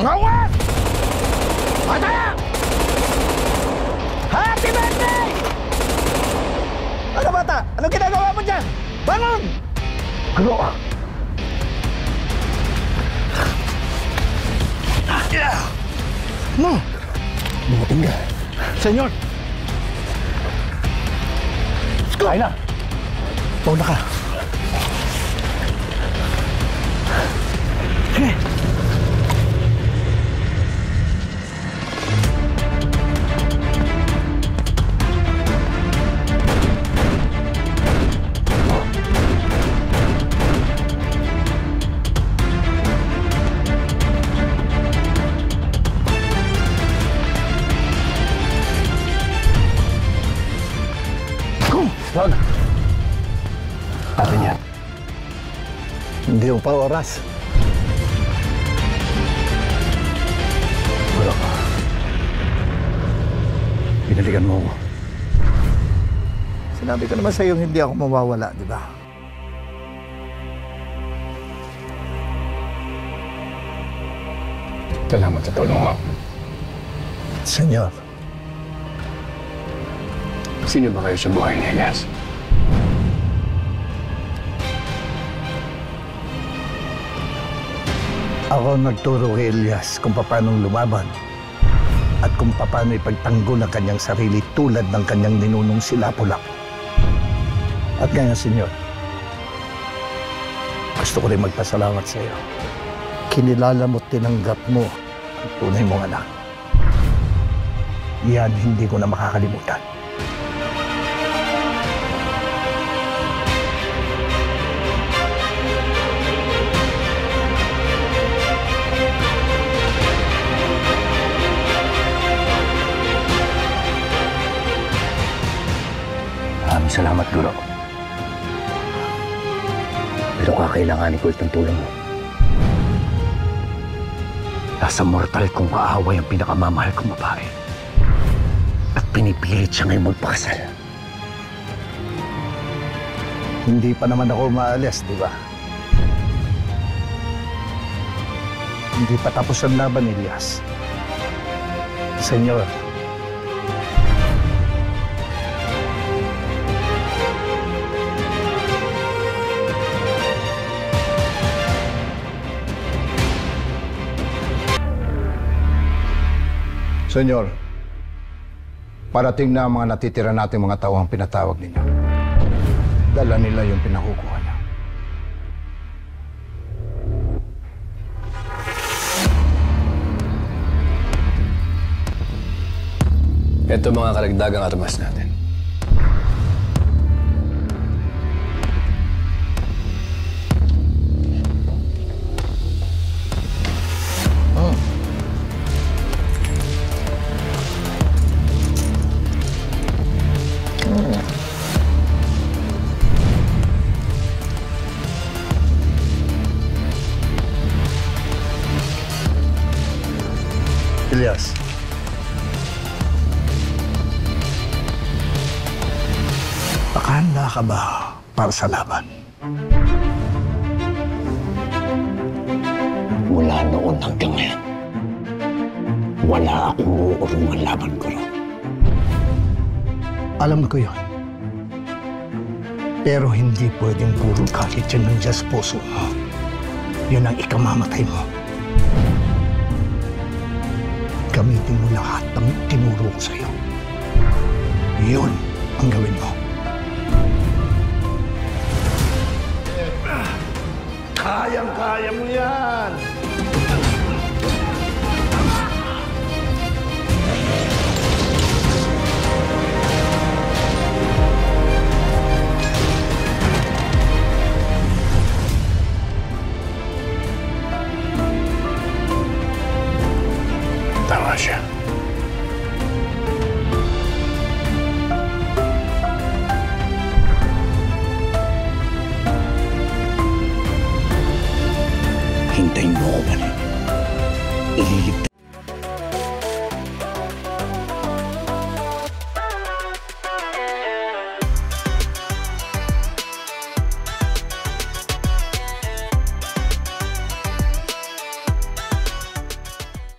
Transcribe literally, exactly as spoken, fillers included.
Rongat! Mataya! Happy birthday! Ano bata? Anong ginagawa mo dyan? Bangon! Ano? Mo! Bumating ka. Senyor! Kain na! Pauna ka. Sige. Wag. Atin yan. Hindi mo pa oras. Wala ka. Binalikan mo ako. Sinabi ko naman sa'yo hindi ako mawawala, di ba? Salamat sa tulong mo. Senyor. Sino ba kayo sa buhay ni Elias? Ako ang nagturo kay Elias kung paano lumaban at kung paano ipagtanggol ang kanyang sarili tulad ng kanyang ninunong si Lapu-Lapu. At ngayon, senyor, gusto ko rin magpasalamat sa iyo. Kinilala mo, tinanggap mo ang tunay mong anak. Yan hindi ko na makakalimutan. Maraming salamat, Lolo. Pero kakailanganin ko itong tulong mo. Nasa mortal kong kaaway ang pinakamamahal kong babae. At pinipilit siya ngayon magpakasal. Hindi pa naman ako umaalis, di ba? Hindi pa tapos ang laban, Elias. Senyor, Senyor, parating na ang mga natitira nating mga tao ang pinatawag ninyo. Dala nila yung pinakukuha niya. Ito mga karagdagang armas natin. Elias. Nakahanda ka ba para sa laban? Mula noon hanggang ngayon, wala akong uurungan laban ko rin. Alam ko yun. Pero hindi pwedeng puro galit yan ng Diyos puso mo. Yun ang ikamamatay mo. Gamitin mo lahat ng tinuro ko sa'yo. Yun ang gawin mo. Kayang-kaya mo yan!